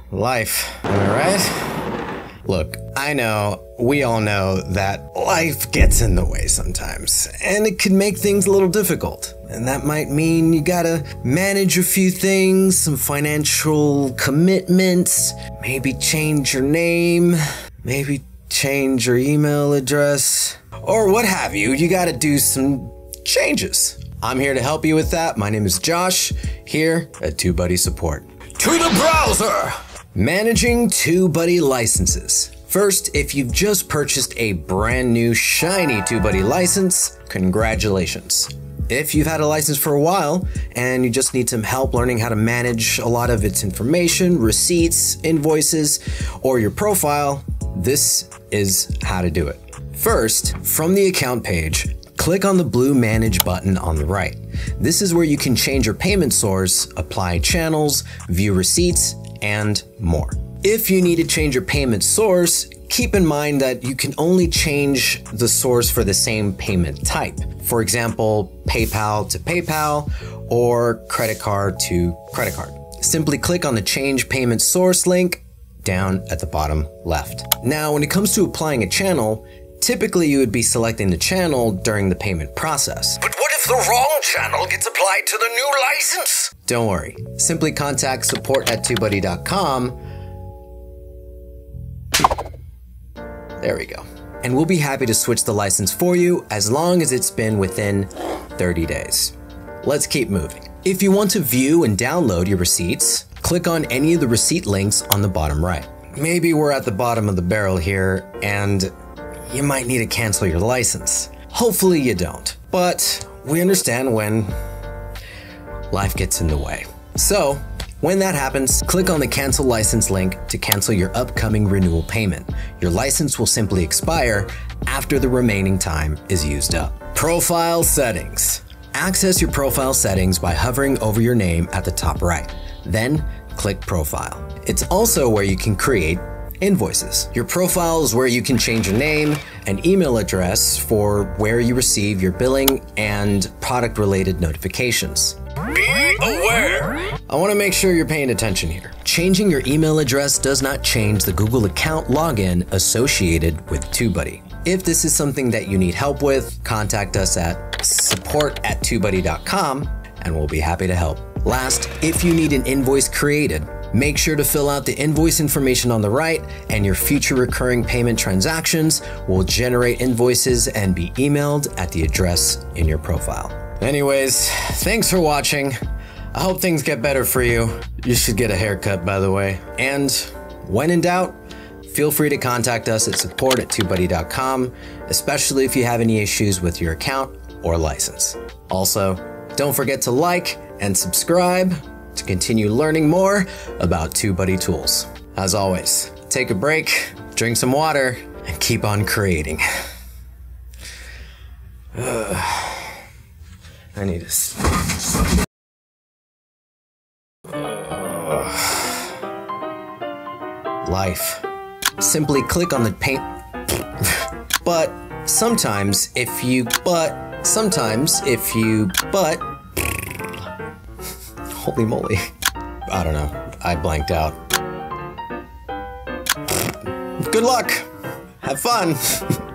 Life, am I right? Look, I know, we all know that life gets in the way sometimes, and it can make things a little difficult. And that might mean you gotta manage a few things, some financial commitments, maybe change your name, maybe change your email address, or what have you. You gotta do some changes. I'm here to help you with that. My name is Josh, here at TubeBuddy Support. To the browser! Managing TubeBuddy licenses. First, if you've just purchased a brand new shiny TubeBuddy license, congratulations. If you've had a license for a while and you just need some help learning how to manage a lot of its information, receipts, invoices, or your profile, this is how to do it. First, from the account page, click on the blue Manage button on the right. This is where you can change your payment source, apply channels, view receipts, and more. If you need to change your payment source, keep in mind that you can only change the source for the same payment type. For example, PayPal to PayPal or credit card to credit card. Simply click on the Change Payment Source link down at the bottom left. Now, when it comes to applying a channel, typically you would be selecting the channel during the payment process. But what if the wrong channel gets applied to the new license? Don't worry. Simply contact support@TubeBuddy.com. There we go. And we'll be happy to switch the license for you as long as it's been within 30 days. Let's keep moving. If you want to view and download your receipts, click on any of the receipt links on the bottom right. Maybe we're at the bottom of the barrel here and you might need to cancel your license. Hopefully you don't, but we understand when life gets in the way. So, when that happens, click on the Cancel License link to cancel your upcoming renewal payment. Your license will simply expire after the remaining time is used up. Profile settings. Access your profile settings by hovering over your name at the top right. Then, click Profile. It's also where you can create invoices. Your profile is where you can change your name and email address for where you receive your billing and product-related notifications. Be aware! I want to make sure you're paying attention here. Changing your email address does not change the Google account login associated with TubeBuddy. If this is something that you need help with, contact us at support@tubebuddy.com and we'll be happy to help. Last, if you need an invoice created, make sure to fill out the invoice information on the right and your future recurring payment transactions will generate invoices and be emailed at the address in your profile. Anyways, thanks for watching. I hope things get better for you. You should get a haircut, by the way. And when in doubt, feel free to contact us at support@tubebuddy.com, especially if you have any issues with your account or license. Also, don't forget to like and subscribe to continue learning more about TubeBuddy tools. As always, take a break, drink some water, and keep on creating. I need to... Life. Simply click on the paint. But sometimes if you holy moly. I don't know. I blanked out. Good luck. Have fun.